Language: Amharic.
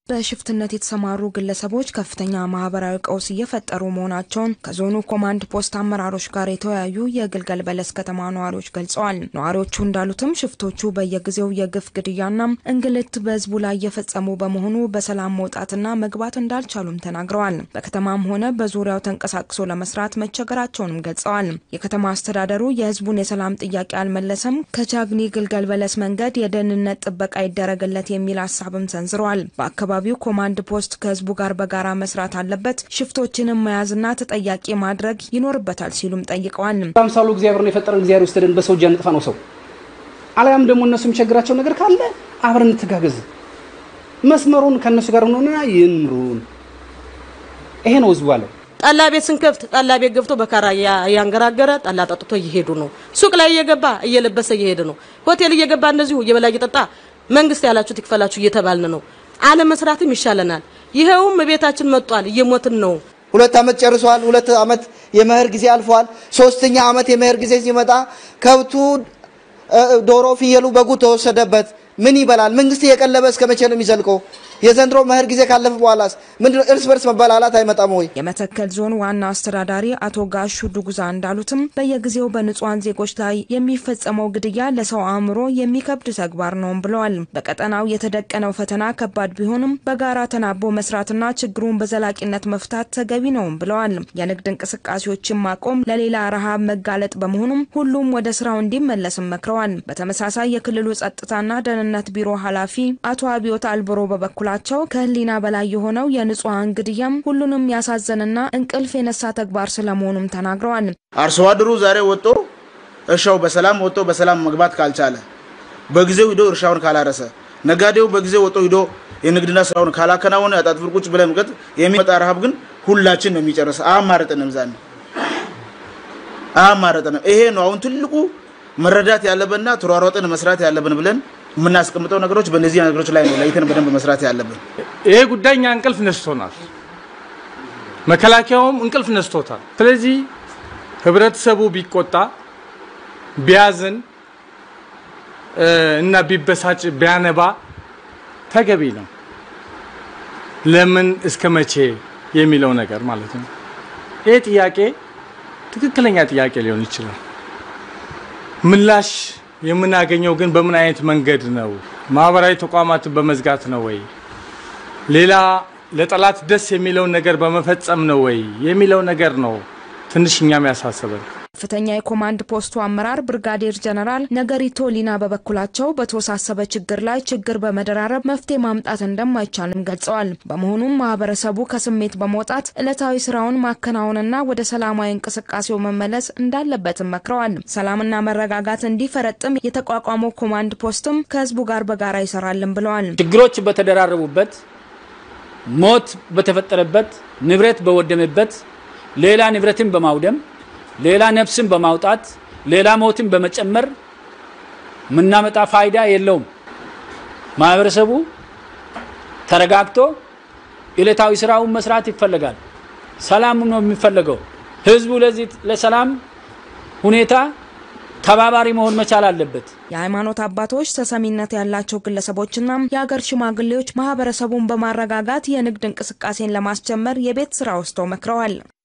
በሽፍትነት የተሰማሩ ግለሰቦች ከፍተኛ ማህበራዊ ቀውስ እየፈጠሩ መሆናቸውን ከዞኑ ኮማንድ ፖስት አመራሮች ጋር የተወያዩ የግልገል በለስ ከተማ ነዋሪዎች ገልጸዋል። ነዋሪዎቹ እንዳሉትም ሽፍቶቹ በየጊዜው የግፍ ግድያና እንግልት በህዝቡ ላይ እየፈጸሙ በመሆኑ በሰላም መውጣትና መግባት እንዳልቻሉም ተናግረዋል። በከተማም ሆነ በዙሪያው ተንቀሳቅሶ ለመስራት መቸገራቸውንም ገልጸዋል። የከተማ አስተዳደሩ የህዝቡን የሰላም ጥያቄ አልመለሰም፣ ከቻግኒ ግልገል በለስ መንገድ የደህንነት ጥበቃ ይደረግለት የሚል ሐሳብም ሰንዝረዋል። በአካባቢው ኮማንድ ፖስት ከህዝቡ ጋር በጋራ መስራት አለበት፣ ሽፍቶችንም መያዝና ተጠያቂ ማድረግ ይኖርበታል ሲሉም ጠይቀዋል። አምሳሉ እግዚአብሔር ነው የፈጠረን እግዚአብሔር ውስጥደን በሰው ጃን ጥፋ ነው ሰው አላም ደግሞ እነሱም ቸግራቸው ነገር ካለ አብረን ተጋገዝ መስመሩን ከነሱ ጋር ሆነና ይምሩን። ይሄ ነው ህዝቡ አለ። ጠላ ቤት ስንከፍት ጠላ ቤት ገብቶ በካራ ያንገራገረ ጠላ ጠጥቶ እየሄዱ ነው። ሱቅ ላይ እየገባ እየለበሰ እየሄደ ነው። ሆቴል እየገባ እንደዚሁ እየበላ እየጠጣ መንግስት ያላችሁ ትክፈላችሁ እየተባልን ነው። አለ መስራትም ይሻለናል። ይሄውም ቤታችን መጥቷል እየሞትን ነው። 2 አመት ጨርሷል። 2 አመት የመኸር ጊዜ አልፏል። 3ኛ አመት የመኸር ጊዜ ሲመጣ ከብቱ ዶሮ ፍየሉ በጉ ተወሰደበት። ምን ይበላል? መንግስት የቀለበ እስከ መቼ ነው የሚዘልቀው? የዘንድሮ መኸር ጊዜ ካለፈ በኋላስ ምንድነው እርስ በርስ መባላላት አይመጣም ወይ? የመተከል ዞን ዋና አስተዳዳሪ አቶ ጋሹ ዱጉዛ እንዳሉትም በየጊዜው በንጹሃን ዜጎች ላይ የሚፈጸመው ግድያ ለሰው አእምሮ የሚከብድ ተግባር ነው ብለዋል። በቀጠናው የተደቀነው ፈተና ከባድ ቢሆንም በጋራ ተናቦ መስራትና ችግሩን በዘላቂነት መፍታት ተገቢ ነው ብለዋል። የንግድ እንቅስቃሴዎችን ማቆም ለሌላ ረሃብ መጋለጥ በመሆኑም ሁሉም ወደ ስራው እንዲመለስም መክረዋል። በተመሳሳይ የክልሉ ጸጥታና ደህንነት ቢሮ ኃላፊ አቶ አብዮት አልቦሮ በበኩላቸው ከህሊና በላይ የሆነው የንጹሃን ግድያም ሁሉንም ያሳዘነና እንቅልፍ የነሳ ተግባር ስለመሆኑም ተናግረዋል። አርሶ አደሩ ዛሬ ወጥቶ እርሻው በሰላም ወጥቶ በሰላም መግባት ካልቻለ፣ በጊዜው ሂዶ እርሻውን ካላረሰ፣ ነጋዴው በጊዜው ወጥቶ ሂዶ የንግድና ስራውን ካላከናወነ አጣጥፍር ቁጭ ብለን መቀጥ የሚመጣ ረሃብ ግን ሁላችን ነው የሚጨርስ። አማረጠንም ዛኔ አማረጠንም። ይሄ ነው አሁን ትልቁ መረዳት ያለበና ተሯሯጠን መስራት ያለብን ብለን ምናስቀምጠው ነገሮች በእነዚህ ነገሮች ላይ ነው ለይተን በደንብ መስራት ያለብን። ይሄ ጉዳይኛ እንቅልፍ ነስቶናል። መከላከያውም እንቅልፍ ነስቶታል። ስለዚህ ህብረተሰቡ ቢቆጣ ቢያዝን እና ቢበሳጭ ቢያነባ ተገቢ ነው። ለምን እስከመቼ የሚለው ነገር ማለት ነው። ይሄ ጥያቄ ትክክለኛ ጥያቄ ሊሆን ይችላል። ምላሽ የምናገኘው ግን በምን አይነት መንገድ ነው? ማህበራዊ ተቋማትን በመዝጋት ነው ወይ? ሌላ ለጠላት ደስ የሚለው ነገር በመፈጸም ነው ወይ የሚለው ነገር ነው ትንሽኛም ያሳስበን። ከፍተኛ የኮማንድ ፖስቱ አመራር ብርጋዴር ጀነራል ነገሪቶ ሊና በበኩላቸው በተወሳሰበ ችግር ላይ ችግር በመደራረብ መፍትሄ ማምጣት እንደማይቻልም ገልጸዋል። በመሆኑም ማህበረሰቡ ከስሜት በመውጣት ዕለታዊ ስራውን ማከናወንና ወደ ሰላማዊ እንቅስቃሴው መመለስ እንዳለበትም መክረዋል። ሰላምና መረጋጋት እንዲፈረጥም የተቋቋመው ኮማንድ ፖስትም ከህዝቡ ጋር በጋራ ይሰራልን ብለዋል። ችግሮች በተደራረቡበት፣ ሞት በተፈጠረበት፣ ንብረት በወደመበት፣ ሌላ ንብረትን በማውደም ሌላ ነፍስን በማውጣት ሌላ ሞትን በመጨመር ምናመጣ ፋይዳ የለውም። ማህበረሰቡ ተረጋግቶ ዕለታዊ ስራውን መስራት ይፈልጋል። ሰላም ነው የሚፈልገው። ህዝቡ ለዚህ ለሰላም ሁኔታ ተባባሪ መሆን መቻል አለበት። የሃይማኖት አባቶች፣ ተሰሚነት ያላቸው ግለሰቦችና የሀገር ሽማግሌዎች ማህበረሰቡን በማረጋጋት የንግድ እንቅስቃሴን ለማስጀመር የቤት ስራ ወስደው መክረዋል።